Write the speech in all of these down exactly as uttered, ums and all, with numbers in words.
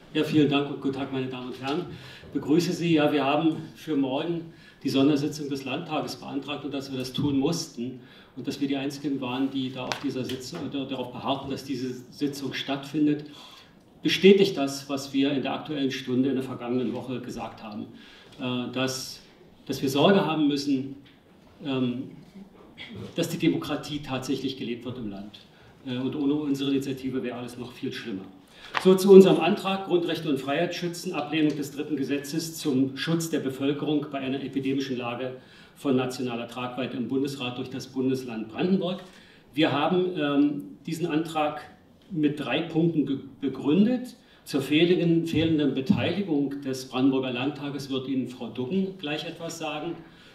Ja, vielen Dank und guten Tag, meine Damen und Herren. Ich begrüße Sie. Ja, wir haben für morgen die Sondersitzung des Landtages beantragt und dass wir das tun mussten und dass wir die Einzigen waren, die da auf dieser Sitzung oder darauf beharrten, dass diese Sitzung stattfindet, bestätigt das, was wir in der Aktuellen Stunde in der vergangenen Woche gesagt haben, dass, dass wir Sorge haben müssen, dass die Demokratie tatsächlich gelebt wird im Land. Und ohne unsere Initiative wäre alles noch viel schlimmer. So zu unserem Antrag Grundrechte und Freiheit schützen, Ablehnung des dritten Gesetzes zum Schutz der Bevölkerung bei einer epidemischen Lage von nationaler Tragweite im Bundesrat durch das Bundesland Brandenburg. Wir haben ähm, diesen Antrag mit drei Punkten begründet. Zur fehlenden, fehlenden Beteiligung des Brandenburger Landtages wird Ihnen Frau Duggen gleich etwas sagen.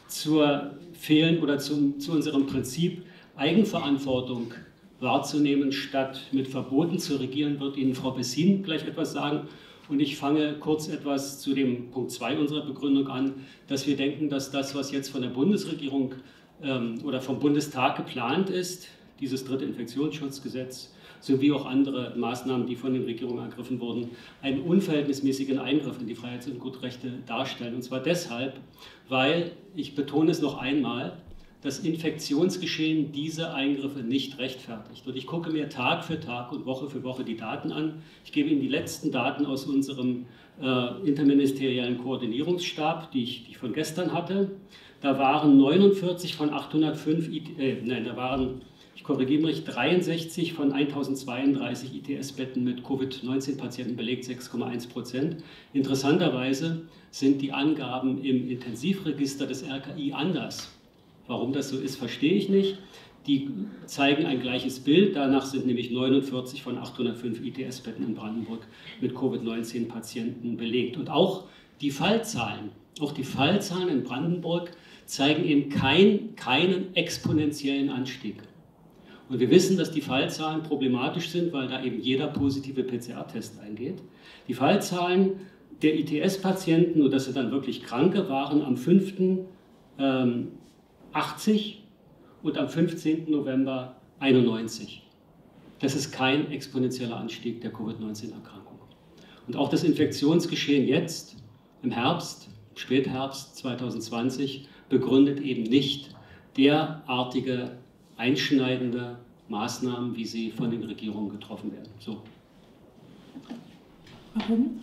Zur fehlen oder zum, zu unserem Prinzip Eigenverantwortung wahrzunehmen, statt mit Verboten zu regieren, wird Ihnen Frau Bessin gleich etwas sagen. Und ich fange kurz etwas zu dem Punkt zwei unserer Begründung an, dass wir denken, dass das, was jetzt von der Bundesregierung ähm, oder vom Bundestag geplant ist, dieses dritte Infektionsschutzgesetz, sowie auch andere Maßnahmen, die von den Regierungen ergriffen wurden, einen unverhältnismäßigen Eingriff in die Freiheits- und Grundrechte darstellen. Und zwar deshalb, weil, ich betone es noch einmal, das Infektionsgeschehen diese Eingriffe nicht rechtfertigt. Und ich gucke mir Tag für Tag und Woche für Woche die Daten an. Ich gebe Ihnen die letzten Daten aus unserem äh, interministeriellen Koordinierungsstab, die ich, die ich von gestern hatte. Da waren neunundvierzig von achthundertfünf, äh, nein, da waren, ich korrigiere mich, dreiundsechzig von tausendzweiunddreißig I T S-Betten mit Covid neunzehn Patienten belegt, sechs Komma eins Prozent. Interessanterweise sind die Angaben im Intensivregister des R K I anders. Warum das so ist, verstehe ich nicht. Die zeigen ein gleiches Bild. Danach sind nämlich neunundvierzig von achthundertfünf I T S-Betten in Brandenburg mit Covid neunzehn Patienten belegt. Und auch die Fallzahlen, auch die Fallzahlen in Brandenburg zeigen eben kein, keinen exponentiellen Anstieg. Und wir wissen, dass die Fallzahlen problematisch sind, weil da eben jeder positive P C R-Test eingeht. Die Fallzahlen der I T S-Patienten, und das sind dann wirklich Kranke, waren am fünften Ähm, achtzig und am fünfzehnten November einundneunzig. Das ist kein exponentieller Anstieg der Covid neunzehn Erkrankung. Und auch das Infektionsgeschehen jetzt im Herbst, Spätherbst zweitausendzwanzig, begründet eben nicht derartige einschneidende Maßnahmen, wie sie von den Regierungen getroffen werden. So. Warum?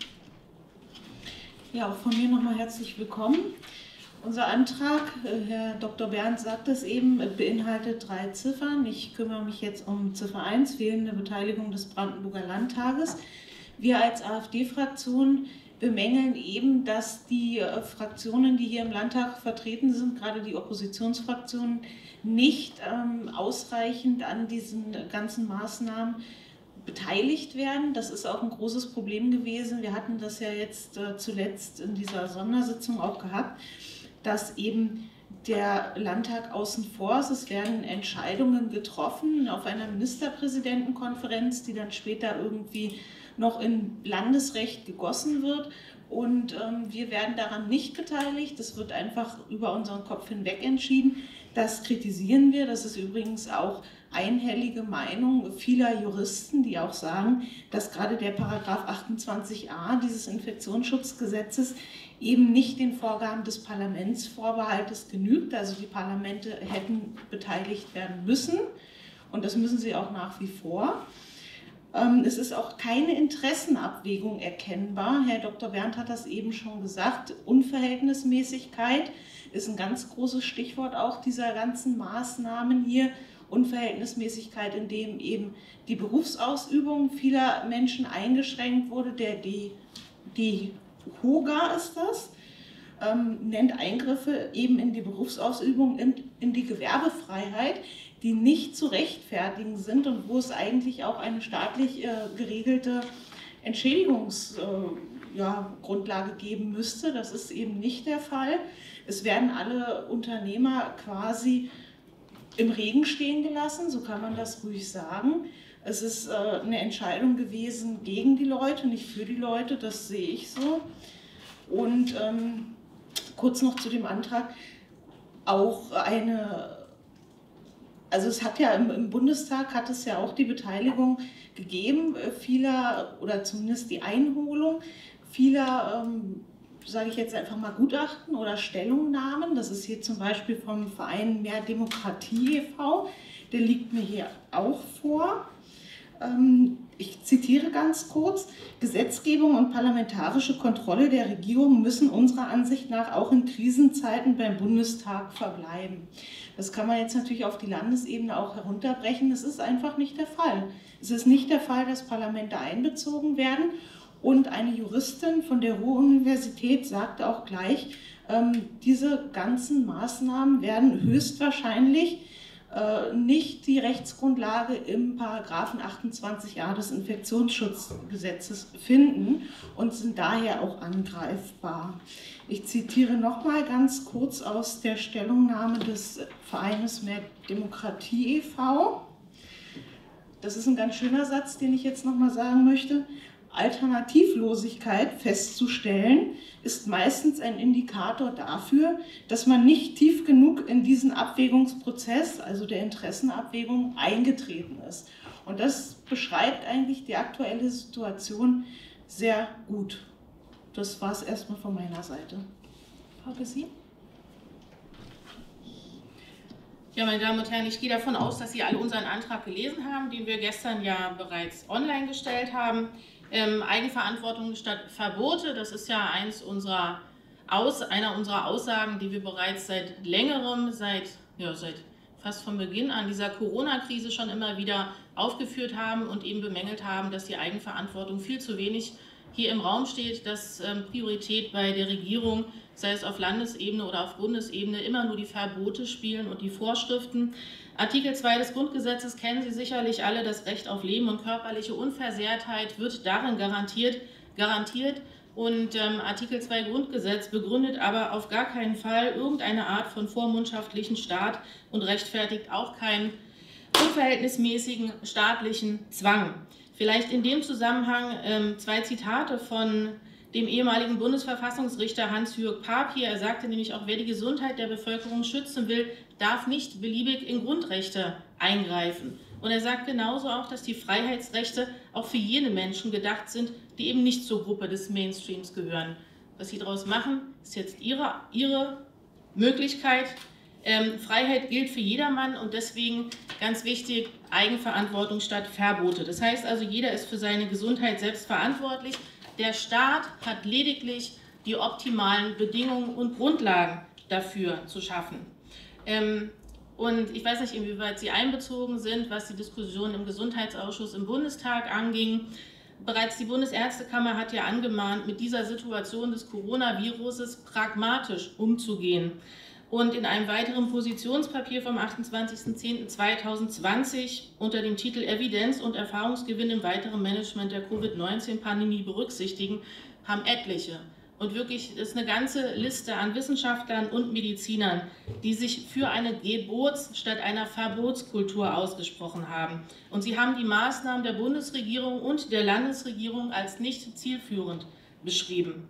Ja, auch von mir nochmal herzlich willkommen. Unser Antrag, Herr Doktor Berndt sagt es eben, beinhaltet drei Ziffern. Ich kümmere mich jetzt um Ziffer eins, fehlende Beteiligung des Brandenburger Landtages. Wir als AfD-Fraktion bemängeln eben, dass die Fraktionen, die hier im Landtag vertreten sind, gerade die Oppositionsfraktionen, nicht ähm, ausreichend an diesen ganzen Maßnahmen beteiligt werden. Das ist auch ein großes Problem gewesen. Wir hatten das ja jetzt äh, zuletzt in dieser Sondersitzung auch gehabt, dass eben der Landtag außen vor ist. Es werden Entscheidungen getroffen auf einer Ministerpräsidentenkonferenz, die dann später irgendwie noch in Landesrecht gegossen wird. Und ähm, wir werden daran nicht beteiligt. Das wird einfach über unseren Kopf hinweg entschieden. Das kritisieren wir. Das ist übrigens auch einhellige Meinung vieler Juristen, die auch sagen, dass gerade der Paragraph achtundzwanzig a dieses Infektionsschutzgesetzes eben nicht den Vorgaben des Parlamentsvorbehaltes genügt. Also die Parlamente hätten beteiligt werden müssen und das müssen sie auch nach wie vor. Es ist auch keine Interessenabwägung erkennbar. Herr Doktor Berndt hat das eben schon gesagt. Unverhältnismäßigkeit ist ein ganz großes Stichwort auch dieser ganzen Maßnahmen hier. Unverhältnismäßigkeit, in dem eben die Berufsausübung vieler Menschen eingeschränkt wurde. Der, die, die HOGA ist das, ähm, nennt Eingriffe eben in die Berufsausübung, in, in die Gewerbefreiheit, die nicht zu rechtfertigen sind und wo es eigentlich auch eine staatlich äh, geregelte Entschädigungsgrundlage äh, ja, Grundlage geben müsste. Das ist eben nicht der Fall. Es werden alle Unternehmer quasi im Regen stehen gelassen, so kann man das ruhig sagen. Es ist äh, eine Entscheidung gewesen gegen die Leute, nicht für die Leute, das sehe ich so. Und ähm, kurz noch zu dem Antrag, auch eine also es hat ja im, im Bundestag hat es ja auch die Beteiligung gegeben, vieler oder zumindest die Einholung vieler, ähm, sage ich jetzt einfach mal Gutachten oder Stellungnahmen. Das ist hier zum Beispiel vom Verein Mehr Demokratie e V, der liegt mir hier auch vor. Ähm, ich zitiere ganz kurz: Gesetzgebung und parlamentarische Kontrolle der Regierung müssen unserer Ansicht nach auch in Krisenzeiten beim Bundestag verbleiben. Das kann man jetzt natürlich auf die Landesebene auch herunterbrechen. Das ist einfach nicht der Fall. Es ist nicht der Fall, dass Parlamente einbezogen werden. Und eine Juristin von der Ruhr-Universität sagte auch gleich, ähm, diese ganzen Maßnahmen werden höchstwahrscheinlich äh, nicht die Rechtsgrundlage im Paragraphen achtundzwanzig a des Infektionsschutzgesetzes finden und sind daher auch angreifbar. Ich zitiere nochmal ganz kurz aus der Stellungnahme des Vereines Mehr Demokratie e V. Das ist ein ganz schöner Satz, den ich jetzt nochmal sagen möchte. Alternativlosigkeit festzustellen, ist meistens ein Indikator dafür, dass man nicht tief genug in diesen Abwägungsprozess, also der Interessenabwägung, eingetreten ist. Und das beschreibt eigentlich die aktuelle Situation sehr gut. Das war es erstmal von meiner Seite. Frau Gessi? Ja, meine Damen und Herren, ich gehe davon aus, dass Sie alle unseren Antrag gelesen haben, den wir gestern ja bereits online gestellt haben. Ähm, Eigenverantwortung statt Verbote, das ist ja eins unserer Aus, einer unserer Aussagen, die wir bereits seit längerem, seit, ja, seit fast von Beginn an dieser Corona-Krise schon immer wieder aufgeführt haben und eben bemängelt haben, dass die Eigenverantwortung viel zu wenig hier im Raum steht, dass ähm, Priorität bei der Regierung, sei es auf Landesebene oder auf Bundesebene, immer nur die Verbote spielen und die Vorschriften. Artikel zwei des Grundgesetzes kennen Sie sicherlich alle, das Recht auf Leben und körperliche Unversehrtheit wird darin garantiert, garantiert und ähm, Artikel zwei Grundgesetz begründet aber auf gar keinen Fall irgendeine Art von vormundschaftlichen Staat und rechtfertigt auch keinen unverhältnismäßigen staatlichen Zwang. Vielleicht in dem Zusammenhang ähm, zwei Zitate von dem ehemaligen Bundesverfassungsrichter Hans-Jürg Papier. Er sagte nämlich auch, wer die Gesundheit der Bevölkerung schützen will, darf nicht beliebig in Grundrechte eingreifen. Und er sagt genauso auch, dass die Freiheitsrechte auch für jene Menschen gedacht sind, die eben nicht zur Gruppe des Mainstreams gehören. Was sie daraus machen, ist jetzt ihre, ihre Möglichkeit. Ähm, Freiheit gilt für jedermann und deswegen ganz wichtig, Eigenverantwortung statt Verbote. Das heißt also, jeder ist für seine Gesundheit selbst verantwortlich. Der Staat hat lediglich die optimalen Bedingungen und Grundlagen dafür zu schaffen. Ähm, und ich weiß nicht, inwieweit Sie einbezogen sind, was die Diskussion im Gesundheitsausschuss im Bundestag anging. Bereits die Bundesärztekammer hat ja angemahnt, mit dieser Situation des Coronaviruses pragmatisch umzugehen. Und in einem weiteren Positionspapier vom achtundzwanzigsten zehnten zweitausendzwanzig unter dem Titel Evidenz und Erfahrungsgewinn im weiteren Management der Covid neunzehn Pandemie berücksichtigen, haben etliche. Und wirklich ist eine ganze Liste an Wissenschaftlern und Medizinern, die sich für eine Gebots- statt einer Verbotskultur ausgesprochen haben. Und sie haben die Maßnahmen der Bundesregierung und der Landesregierung als nicht zielführend beschrieben.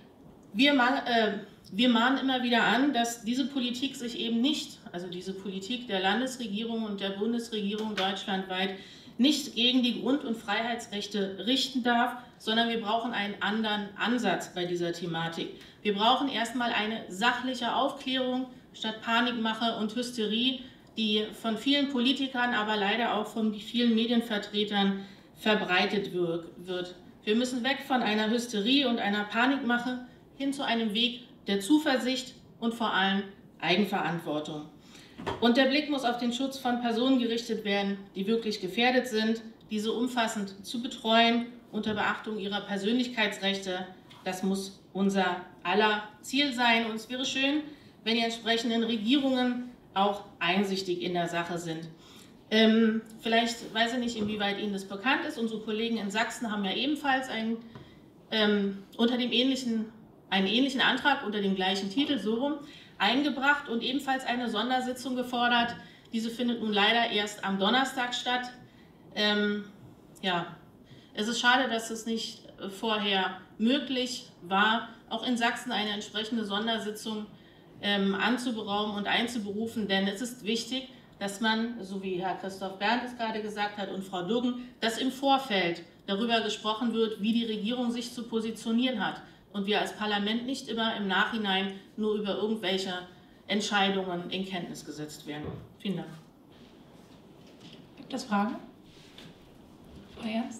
Wir, äh, wir mahnen immer wieder an, dass diese Politik sich eben nicht, also diese Politik der Landesregierung und der Bundesregierung deutschlandweit, nicht gegen die Grund- und Freiheitsrechte richten darf, sondern wir brauchen einen anderen Ansatz bei dieser Thematik. Wir brauchen erstmal eine sachliche Aufklärung statt Panikmache und Hysterie, die von vielen Politikern, aber leider auch von vielen Medienvertretern verbreitet wird. Wir müssen weg von einer Hysterie und einer Panikmache hin zu einem Weg der Zuversicht und vor allem Eigenverantwortung. Und der Blick muss auf den Schutz von Personen gerichtet werden, die wirklich gefährdet sind, diese umfassend zu betreuen, unter Beachtung ihrer Persönlichkeitsrechte. Das muss unser aller Ziel sein. Und es wäre schön, wenn die entsprechenden Regierungen auch einsichtig in der Sache sind. Ähm, vielleicht weiß ich nicht, inwieweit Ihnen das bekannt ist. Unsere Kollegen in Sachsen haben ja ebenfalls einen, ähm, unter dem ähnlichen, einen ähnlichen Antrag unter dem gleichen Titel, so rum, eingebracht und ebenfalls eine Sondersitzung gefordert. Diese findet nun leider erst am Donnerstag statt. Ähm, ja, es ist schade, dass es nicht vorher möglich war, auch in Sachsen eine entsprechende Sondersitzung ähm, anzuberaumen und einzuberufen, denn es ist wichtig, dass man, so wie Herr Christoph Berndt es gerade gesagt hat und Frau Duggen, dass im Vorfeld darüber gesprochen wird, wie die Regierung sich zu positionieren hat und wir als Parlament nicht immer im Nachhinein nur über irgendwelche Entscheidungen in Kenntnis gesetzt werden. Vielen Dank. Gibt es Fragen? Frau Ernst?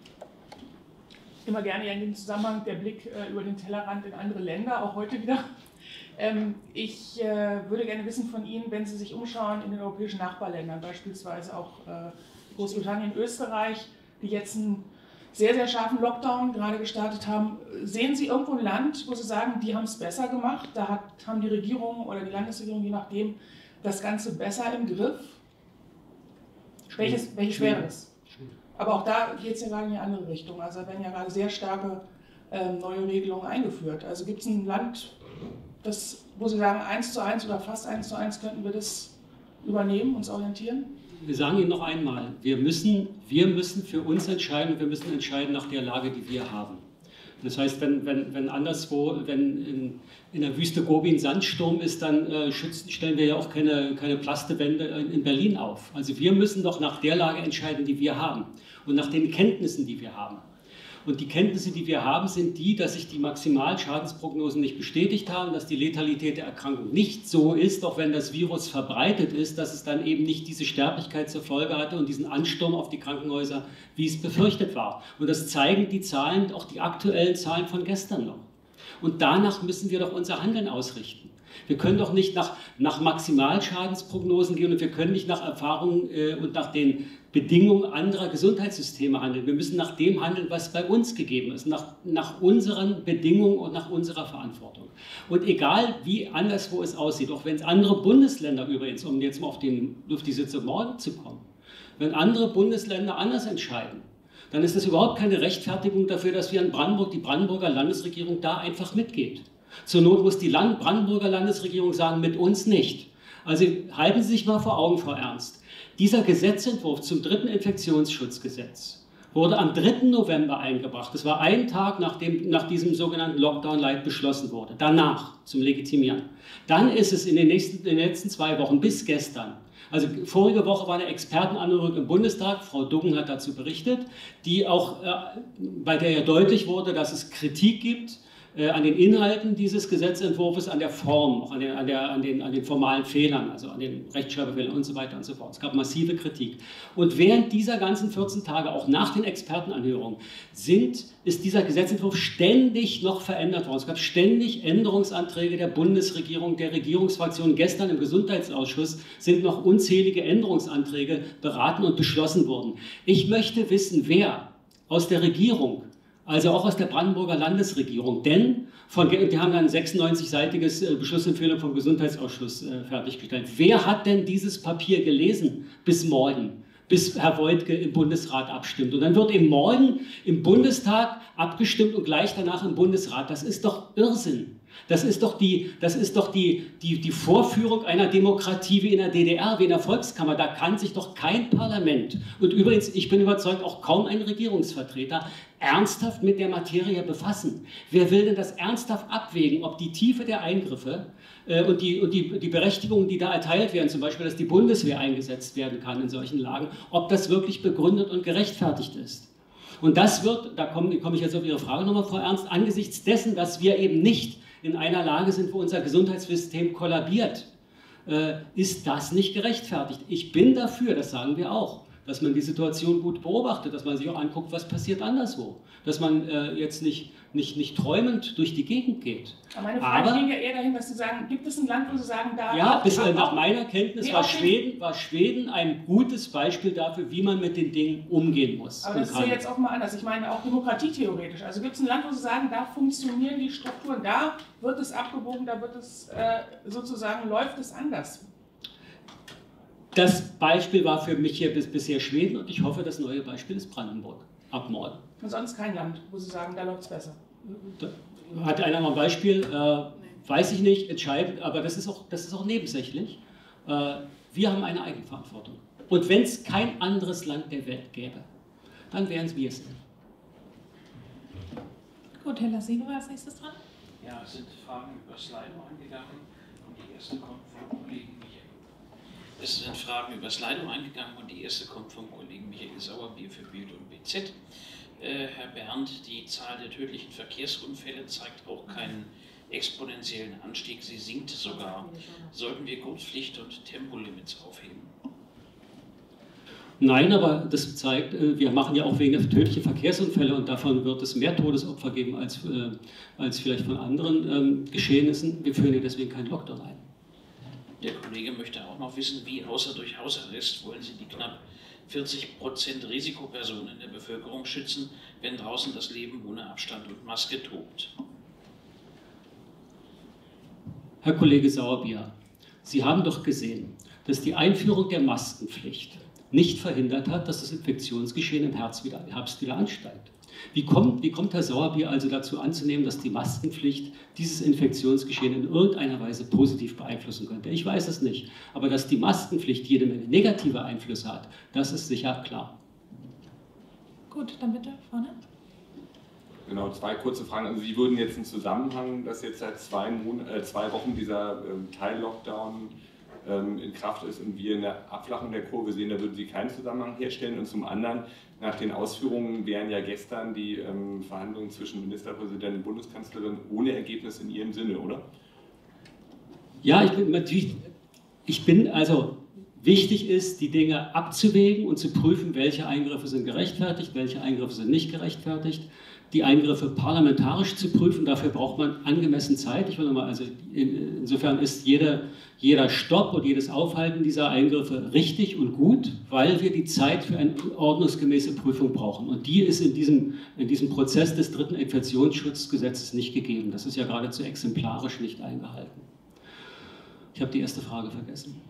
Immer gerne in dem Zusammenhang der Blick äh, über den Tellerrand in andere Länder, auch heute wieder. Ähm, ich äh, würde gerne wissen von Ihnen, wenn Sie sich umschauen in den europäischen Nachbarländern, beispielsweise auch äh, Großbritannien, Österreich, die jetzt einen sehr, sehr scharfen Lockdown gerade gestartet haben. Sehen Sie irgendwo ein Land, wo Sie sagen, die haben es besser gemacht, da hat, haben die Regierung oder die Landesregierung, je nachdem, das Ganze besser im Griff? Welches, welches wäre es? Aber auch da geht es ja gerade in eine andere Richtung. Also werden ja gerade sehr starke äh, neue Regelungen eingeführt. Also gibt es ein Land, das, wo Sie sagen, eins zu eins oder fast eins zu eins könnten wir das übernehmen, uns orientieren? Wir sagen Ihnen noch einmal, wir müssen, wir müssen für uns entscheiden, wir müssen entscheiden nach der Lage, die wir haben. Das heißt, wenn, wenn, wenn anderswo, wenn in, in der Wüste Gobi ein Sandsturm ist, dann äh, schützen, stellen wir ja auch keine, keine Plastewände in, in Berlin auf. Also wir müssen doch nach der Lage entscheiden, die wir haben und nach den Kenntnissen, die wir haben. Und die Kenntnisse, die wir haben, sind die, dass sich die Maximalschadensprognosen nicht bestätigt haben, dass die Letalität der Erkrankung nicht so ist, auch wenn das Virus verbreitet ist, dass es dann eben nicht diese Sterblichkeit zur Folge hatte und diesen Ansturm auf die Krankenhäuser, wie es befürchtet war. Und das zeigen die Zahlen, auch die aktuellen Zahlen von gestern noch. Und danach müssen wir doch unser Handeln ausrichten. Wir können doch nicht nach, nach Maximalschadensprognosen gehen und wir können nicht nach Erfahrungen äh, und nach den Bedingungen anderer Gesundheitssysteme handeln. Wir müssen nach dem handeln, was bei uns gegeben ist, nach, nach unseren Bedingungen und nach unserer Verantwortung. Und egal, wie anderswo es aussieht, auch wenn es andere Bundesländer übrigens, um jetzt mal auf, den, auf die Sitze morgen zu kommen, wenn andere Bundesländer anders entscheiden, dann ist das überhaupt keine Rechtfertigung dafür, dass wir in Brandenburg, die Brandenburger Landesregierung da einfach mitgeht. Zur Not muss die Land Brandenburger Landesregierung sagen, mit uns nicht. Also halten Sie sich mal vor Augen, Frau Ernst. Dieser Gesetzentwurf zum dritten Infektionsschutzgesetz wurde am dritten November eingebracht. Das war ein Tag, nachdem nach diesem sogenannten Lockdown-Light beschlossen wurde. Danach zum Legitimieren. Dann ist es in den, nächsten, in den letzten zwei Wochen bis gestern, also vorige Woche war eine Expertenanhörung im Bundestag, Frau Duggen hat dazu berichtet, die auch, äh, bei der ja deutlich wurde, dass es Kritik gibt äh, an den Inhalten dieses Gesetzentwurfs, an der Form, auch an den, an, der, an, den, an den formalen Fehlern, also an den Rechtschreibfehlern und so weiter und so fort. Es gab massive Kritik. Und während dieser ganzen vierzehn Tage, auch nach den Expertenanhörungen, sind, ist dieser Gesetzentwurf ständig noch verändert worden. Es gab ständig Änderungsanträge der Bundesregierung, der Regierungsfraktionen. Gestern im Gesundheitsausschuss sind noch unzählige Änderungsanträge beraten und beschlossen worden. Ich möchte wissen, wer aus der Regierung, also auch aus der Brandenburger Landesregierung, denn von, die haben dann ein sechsundneunzig-seitiges Beschlussempfehlung vom Gesundheitsausschuss äh, fertiggestellt. Wer hat denn dieses Papier gelesen bis morgen, bis Herr Woidke im Bundesrat abstimmt? Und dann wird eben morgen im Bundestag abgestimmt und gleich danach im Bundesrat. Das ist doch Irrsinn. Das ist doch, die, das ist doch die, die, die Vorführung einer Demokratie wie in der D D R, wie in der Volkskammer. Da kann sich doch kein Parlament, und übrigens, ich bin überzeugt, auch kaum ein Regierungsvertreter, ernsthaft mit der Materie befassen. Wer will denn das ernsthaft abwägen, ob die Tiefe der Eingriffe äh, und, die, und die, die Berechtigungen, die da erteilt werden, zum Beispiel, dass die Bundeswehr eingesetzt werden kann in solchen Lagen, ob das wirklich begründet und gerechtfertigt ist? Und das wird, da komme, komme ich jetzt auf Ihre Frage nochmal, Frau Ernst, angesichts dessen, dass wir eben nicht in einer Lage sind, wo unser Gesundheitssystem kollabiert, äh, ist das nicht gerechtfertigt. Ich bin dafür, das sagen wir auch, dass man die Situation gut beobachtet, dass man sich auch anguckt, was passiert anderswo. Dass man äh, jetzt nicht, nicht, nicht träumend durch die Gegend geht. Aber meine Frage ging ja eher dahin, dass Sie sagen, gibt es ein Land, wo Sie sagen, da... Ja, bis, äh, nach meiner Kenntnis nee, war, Schweden, war Schweden ein gutes Beispiel dafür, wie man mit den Dingen umgehen muss. Aber das ist ja jetzt auch mal anders. Ich meine auch demokratietheoretisch. Also gibt es ein Land, wo Sie sagen, da funktionieren die Strukturen, da wird es abgewogen, da wird es äh, sozusagen, läuft es anders. Das Beispiel war für mich hier bis, bisher Schweden und ich hoffe, das neue Beispiel ist Brandenburg ab morgen. Und sonst kein Land, wo Sie sagen, da läuft es besser. Da hat einer mal ein Beispiel, äh, weiß ich nicht, entscheidend, aber das ist auch, das ist auch nebensächlich. Äh, wir haben eine Eigenverantwortung. Und wenn es kein anderes Land der Welt gäbe, dann wären es wir es. Gut, Herr Lassine war als nächstes dran. Ja, es sind Fragen über Slido angegangen und die erste kommt vom Kollegen Michael. Es sind Fragen über Slido eingegangen und die erste kommt vom Kollegen Michael Sauerbier für Bild und B Z. Äh, Herr Berndt, die Zahl der tödlichen Verkehrsunfälle zeigt auch keinen exponentiellen Anstieg, sie sinkt sogar. Sollten wir Gurtpflicht und Tempolimits aufheben? Nein, aber das zeigt, wir machen ja auch wegen der tödlichen Verkehrsunfälle und davon wird es mehr Todesopfer geben als, als vielleicht von anderen ähm, Geschehnissen. Wir führen ja deswegen keinen Lockdown ein. Der Kollege möchte auch noch wissen, wie außer durch Hausarrest wollen Sie die knapp vierzig Prozent Risikopersonen in der Bevölkerung schützen, wenn draußen das Leben ohne Abstand und Maske tobt. Herr Kollege Sauerbier, Sie haben doch gesehen, dass die Einführung der Maskenpflicht nicht verhindert hat, dass das Infektionsgeschehen im Herbst wieder, Herbst wieder ansteigt. Wie kommt, wie kommt Herr Sauerbier also dazu anzunehmen, dass die Maskenpflicht dieses Infektionsgeschehen in irgendeiner Weise positiv beeinflussen könnte? Ich weiß es nicht, aber dass die Maskenpflicht jede Menge negative Einflüsse hat, das ist sicher klar. Gut, dann bitte vorne. Genau, zwei kurze Fragen. Also Sie würden jetzt einen Zusammenhang, dass jetzt seit zwei, Mon äh, zwei Wochen dieser ähm, Teil-Lockdown ähm, in Kraft ist und wir eine Abflachung der Kurve sehen, da würden Sie keinen Zusammenhang herstellen. Und zum anderen, nach den Ausführungen wären ja gestern die ähm, Verhandlungen zwischen Ministerpräsident und Bundeskanzlerin ohne Ergebnis in Ihrem Sinne, oder? Ja, ich bin natürlich, ich bin also, wichtig ist, die Dinge abzuwägen und zu prüfen, welche Eingriffe sind gerechtfertigt, welche Eingriffe sind nicht gerechtfertigt. Die Eingriffe parlamentarisch zu prüfen, dafür braucht man angemessen Zeit. Ich will nochmal, also insofern ist jeder, jeder Stopp und jedes Aufhalten dieser Eingriffe richtig und gut, weil wir die Zeit für eine ordnungsgemäße Prüfung brauchen. Und die ist in diesem, in diesem Prozess des dritten Infektionsschutzgesetzes nicht gegeben. Das ist ja geradezu exemplarisch nicht eingehalten. Ich habe die erste Frage vergessen.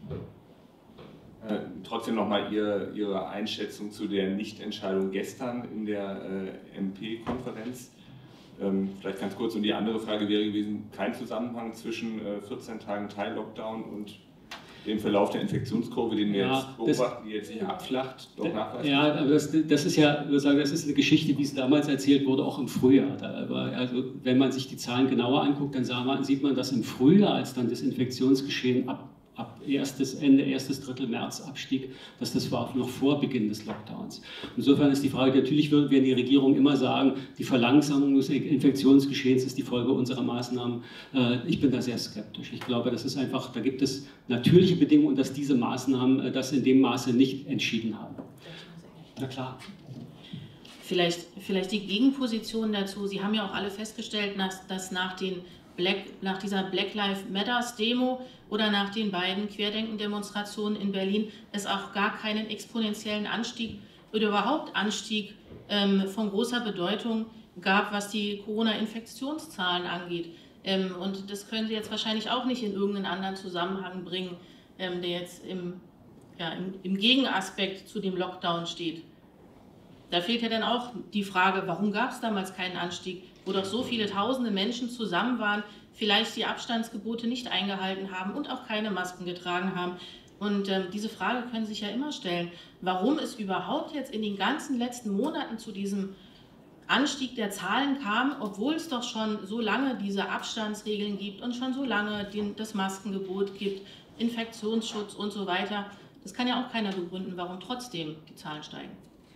Äh, trotzdem nochmal Ihre, Ihre Einschätzung zu der Nichtentscheidung gestern in der äh, M P-Konferenz. Ähm, vielleicht ganz kurz. Und die andere Frage wäre gewesen, kein Zusammenhang zwischen äh, vierzehn Tagen Teil-Lockdown und dem Verlauf der Infektionskurve, den wir ja, jetzt beobachten, die jetzt hier abflacht, doch nachweisen? Ja, aber das, das ist ja, ich würde sagen, das ist eine Geschichte, wie es damals erzählt wurde, auch im Frühjahr. Da war, also, wenn man sich die Zahlen genauer anguckt, dann sah man, sieht man, dass im Frühjahr, als dann das Infektionsgeschehen ab ab erstes, Ende, erstes Drittel März abstieg, dass das war noch vor Beginn des Lockdowns. Insofern ist die Frage, natürlich werden die Regierung immer sagen, die Verlangsamung des Infektionsgeschehens ist die Folge unserer Maßnahmen. Ich bin da sehr skeptisch. Ich glaube, das ist einfach, da gibt es natürliche Bedingungen, dass diese Maßnahmen das in dem Maße nicht entschieden haben. Na klar. Vielleicht, vielleicht die Gegenposition dazu. Sie haben ja auch alle festgestellt, dass, dass nach, den Black, nach dieser Black Lives Matters Demo oder nach den beiden Querdenken-Demonstrationen in Berlin es auch gar keinen exponentiellen Anstieg oder überhaupt Anstieg ähm, von großer Bedeutung gab, was die Corona-Infektionszahlen angeht. Ähm, und das können Sie jetzt wahrscheinlich auch nicht in irgendeinen anderen Zusammenhang bringen, ähm, der jetzt im, ja, im, im Gegenaspekt zu dem Lockdown steht. Da fehlt ja dann auch die Frage, warum gab es damals keinen Anstieg, wo doch so viele tausende Menschen zusammen waren, vielleicht die Abstandsgebote nicht eingehalten haben und auch keine Masken getragen haben. Und ähm, diese Frage können Sie sich ja immer stellen, warum es überhaupt jetzt in den ganzen letzten Monaten zu diesem Anstieg der Zahlen kam, obwohl es doch schon so lange diese Abstandsregeln gibt und schon so lange den, das Maskengebot gibt, Infektionsschutz und so weiter. Das kann ja auch keiner begründen, warum trotzdem die Zahlen steigen.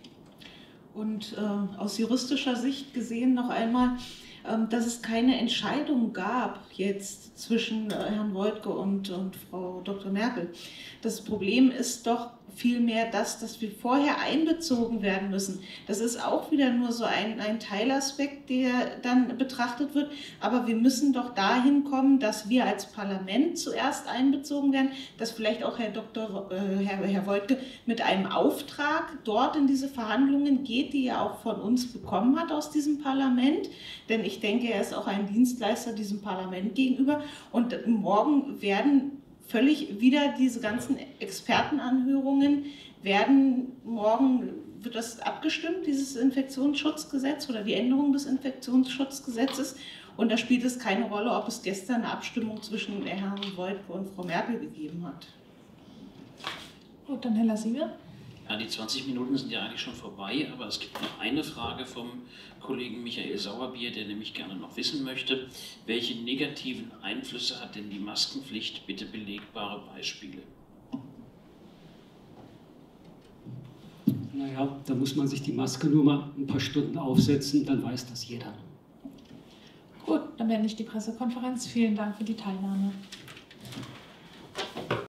Und äh, aus juristischer Sicht gesehen noch einmal, äh, dass es keine Entscheidung gab jetzt zwischen äh, Herrn Woidke und, und Frau Doktor Merkel. Das Problem ist doch vielmehr das, dass wir vorher einbezogen werden müssen. Das ist auch wieder nur so ein, ein Teilaspekt, der dann betrachtet wird. Aber wir müssen doch dahin kommen, dass wir als Parlament zuerst einbezogen werden, dass vielleicht auch Herr Doktor äh, Herr, Herr Woidke mit einem Auftrag dort in diese Verhandlungen geht, die er auch von uns bekommen hat aus diesem Parlament. Denn ich denke, er ist auch ein Dienstleister diesem Parlament gegenüber. Und morgen werden völlig wieder diese ganzen Expertenanhörungen werden morgen, wird das abgestimmt, dieses Infektionsschutzgesetz oder die Änderung des Infektionsschutzgesetzes. Und da spielt es keine Rolle, ob es gestern eine Abstimmung zwischen Herrn Woidke und Frau Merkel gegeben hat. Gut, dann Herr Lassive. Ja, die zwanzig Minuten sind ja eigentlich schon vorbei, aber es gibt noch eine Frage vom Kollegen Michael Sauerbier, der nämlich gerne noch wissen möchte, welche negativen Einflüsse hat denn die Maskenpflicht? Bitte belegbare Beispiele. Naja, da muss man sich die Maske nur mal ein paar Stunden aufsetzen, dann weiß das jeder. Gut, dann beende ich die Pressekonferenz. Vielen Dank für die Teilnahme.